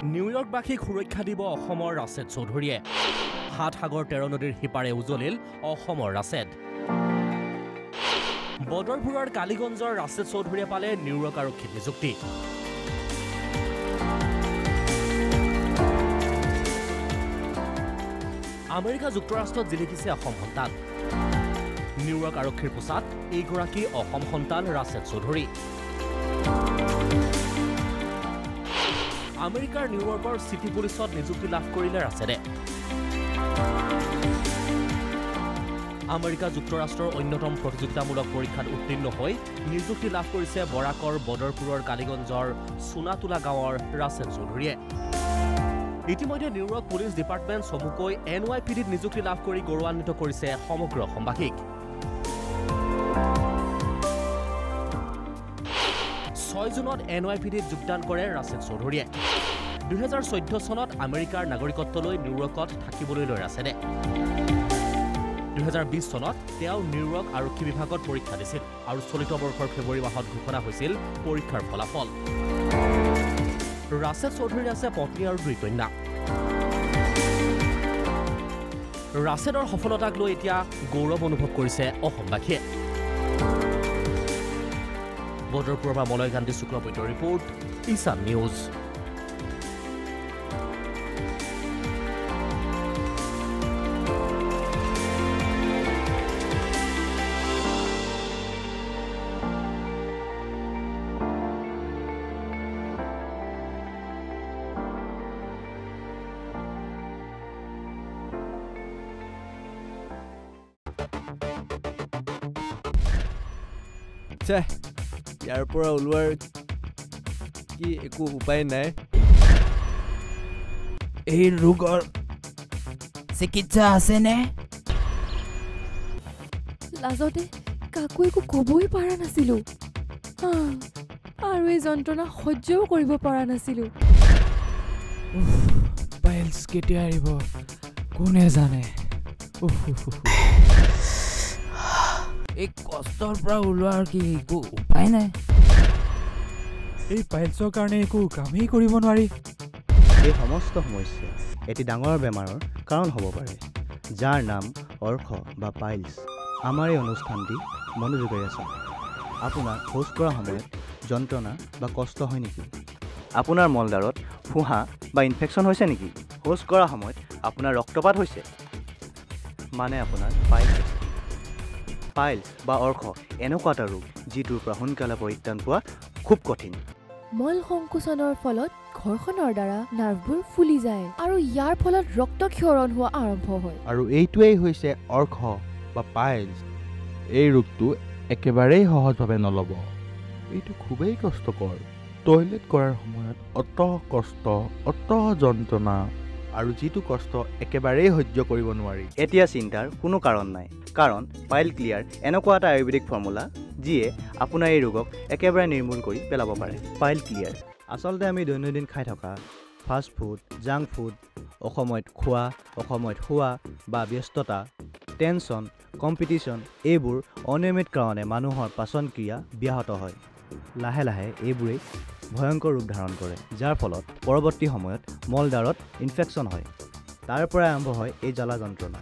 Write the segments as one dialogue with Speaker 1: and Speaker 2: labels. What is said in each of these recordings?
Speaker 1: নিউয়ৰ্কবাসীক সুৰক্ষা দিব অসমৰ ৰাছেদ চৌধুৰীয়ে। ৭ সাগৰ ১৩ নদীৰ সিপাৰে উজলিল অসমৰ ৰাছেদ। বদৰপুৰৰ কালিগঞ্জৰ ৰাছেদ চৌধুৰীয়ে পালে নিউয়ৰ্ক আৰক্ষীত নিযুক্তি। আমেৰিকা যুক্তৰাষ্ট্ৰত জিলিকিছে অসম সন্তান। নিউয়ৰ্ক আৰক্ষীৰ পোছাত এইগৰাকী অসম সন্তান ৰাছেদ চৌধুৰী। আমেৰিকাৰ নিউয়ৰ্কৰ চিটি পুলিচত নিযুক্তি লাভ কৰিলে ৰাছেদে। আমেৰিকা যুক্তৰাষ্ট্ৰৰ অন্যতম প্ৰতিযোগিতামূলক পৰীক্ষাত উত্তীৰ্ণ হৈ নিযুক্তি লাভ কৰিছে বৰাকৰ বদৰপুৰৰ কালিগঞ্জৰ সোনাতোলা গাঁৱৰ ৰাছেদ চৌধুৰীয়ে। ইতিমধ্যে নিউয়ৰ্ক পুলিচ ডিপাৰ্টমেণ্ট চমুকৈ NYPDত নিযুক্তি লাভ কৰি গৌৰৱান্বিত কৰিছে সমগ্ৰ অসমবাসীক। ৬ জুনত NYPDত যোগদান কৰে ৰাছেদ চৌধুৰীয়ে। ২০১৪ চনত আমেৰিকাৰ নাগৰিকত্ব লৈ নিউয়ৰ্কত থাকিবলৈ লয় ৰাছেদে। ২০২০ চনত তেওঁ নিউয়ৰ্ক আৰক্ষী বিভাগত পৰীক্ষা দিছিল আৰু চলিত বৰ্ষৰ ফেব্ৰুৱাৰী মাহত ঘোষণা হৈছিল পৰীক্ষাৰ ফলাফল। ৰাছেদ চৌধুৰীৰ আছে পত্নী আৰু 2 কন্যা। ৰাছেদৰ সফলতাক লৈ এতিয়া গৌৰৱ অনুভৱ কৰিছে অসমবাসীয়ে। বদৰপুৰৰ পৰা মলয় গান্ধী শুক্লবৈদ্যৰ ৰিপৰ্ট, ইছান নিউজ।
Speaker 2: ইয়াৰ পৰা ওলোৱাৰ কি একো উপায় নাই।
Speaker 3: এই ৰোগৰ চিকিৎসা আছেনে?
Speaker 4: লাজতে কাকো একো ক'বই পৰা নাছিলো আৰু এই যন্ত্ৰণা সহ্যও কৰিব পৰা নাছিলো।
Speaker 3: পাইলছ কেতিয়া আহিব কোনে জানে। এই কষ্টৰ পৰা ওলোৱাৰ কি একো উপায় নাই?
Speaker 5: এই পাইলছৰ কাৰণে একো কামেই কৰিব নোৱাৰি।
Speaker 6: এই সমস্ত সমস্যা এটি ডাঙৰ বেমাৰৰ কাৰণ হ'ব পাৰে, যাৰ নাম অৰ্শ বা পাইলছ। আমাৰ এই অনুষ্ঠানটি মনোযোগেৰে আছে। আপোনাৰ শৌচ কৰাৰ সময়ত যন্ত্ৰণা বা কষ্ট হয় নেকি? আপোনাৰ মলদাৰত ফুঁহা বা ইনফেকশ্যন হৈছে নেকি? শৌচ কৰাৰ সময়ত আপোনাৰ ৰক্তপাত হৈছে, মানে আপোনাৰ পাইলছ হৈছে। পাইলছ বা অৰ্শ এনেকুৱা এটা ৰোগ যিটোৰ পৰা সোনকালে পৰিত্ৰাণ পোৱা খুব কঠিন।
Speaker 4: মল সংকোচনৰ ফলত ঘৰখনৰ দ্বাৰা নাৰ্ভবোৰ ফুলি যায় আৰু ইয়াৰ ফলত ৰক্তক্ষৰণ হোৱা আৰম্ভ হয়।
Speaker 5: আৰু এইটোৱেই হৈছে অৰ্শ বা পাইলছ। এই ৰোগটো একেবাৰেই সহজভাৱে নল'ব। এইটো খুবেই কষ্টকৰ। টয়লেট কৰাৰ সময়ত অত কষ্ট, অত যন্ত্ৰণা, আৰু যিটো কষ্ট একেবাৰেই সহ্য কৰিব নোৱাৰি।
Speaker 6: এতিয়া চিন্তাৰ কোনো কাৰণ নাই, কাৰণ পাইল ক্লিয়াৰ এনেকুৱা এটা আয়ুৰ্বেদিক ফৰ্মুলা যিয়ে আপোনাৰ এই ৰোগক একেবাৰে নিৰ্মূল কৰি পেলাব পাৰে। পাইল ক্লিয়াৰ আচলতে আমি দৈনন্দিন খাই থকা ফাষ্ট ফুড, জাংক ফুড, অসময়ত খোৱা, অসময়ত শোৱা বা ব্যস্ততা, টেনশ্যন, কম্পিটিশ্যন, এইবোৰ অনিয়মিত কাৰণে মানুহৰ পাচন ক্ৰিয়া ব্যাহত হয়। লাহে লাহে এইবোৰেই ভয়ংকৰ ৰূপ ধাৰণ কৰে, যাৰ ফলত পৰৱৰ্তী সময়ত মলদাৰত ইনফেকশ্যন হয়। তাৰ পৰাই আৰম্ভ হয় এই জ্বালা যন্ত্ৰণা।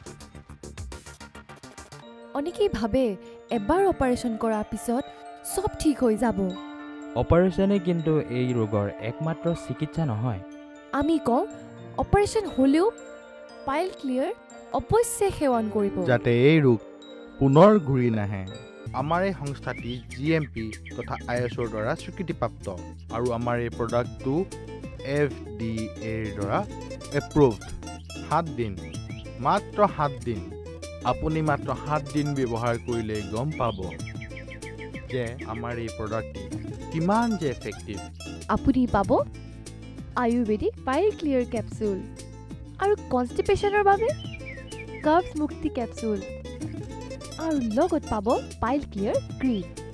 Speaker 4: অনেকেই ভাবে এবাৰ অপাৰেশ্যন কৰাৰ পিছত চব ঠিক হৈ যাব।
Speaker 3: অপাৰেশ্যনেই কিন্তু এই ৰোগৰ একমাত্ৰ চিকিৎসা নহয়।
Speaker 4: আমি কওঁ অপাৰেশ্যন হ'লেও পাইল ক্লিয়াৰ অৱশ্যে সেৱন কৰিব,
Speaker 5: যাতে এই ৰোগ পুনৰ ঘূৰি নাহে। আমাৰ এই সংস্থাটি GMP তথা ISOৰ দ্বাৰা স্বীকৃতিপ্ৰাপ্ত আৰু আমাৰ এই প্ৰডাক্টটো FDAৰ দ্বাৰা এপ্ৰুভড। 7 দিন, মাত্ৰ 7 দিন। আপুনি মাত্ৰ 7 দিন ব্যৱহাৰ কৰিলেই গম পাব যে আমাৰ এই প্ৰডাক্টটি কিমান যে এফেক্টিভ।
Speaker 4: আপুনি পাব আয়ুৰ্বেদিক পাইল ক্লিয়াৰ কেপচুল আৰু কনষ্টিপেশ্যনৰ বাবে কাৰ্বছ মুক্তি কেপচুল, আৰু লগত পাব পাইল ক্লিয়াৰ ক্ৰীম।